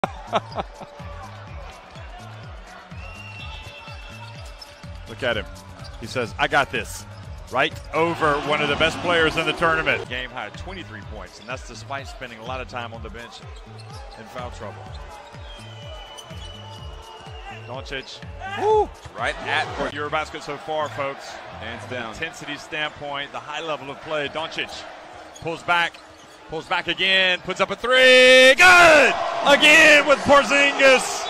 Look at him. He says, I got this. Right over one of the best players in the tournament. Game high 23 points, and that's despite spending a lot of time on the bench in foul trouble. Doncic, right at Eurobasket so far, folks. Hands down. Intensity standpoint, the high level of play. Doncic pulls back again, puts up a three. Good! Again with Porzingis.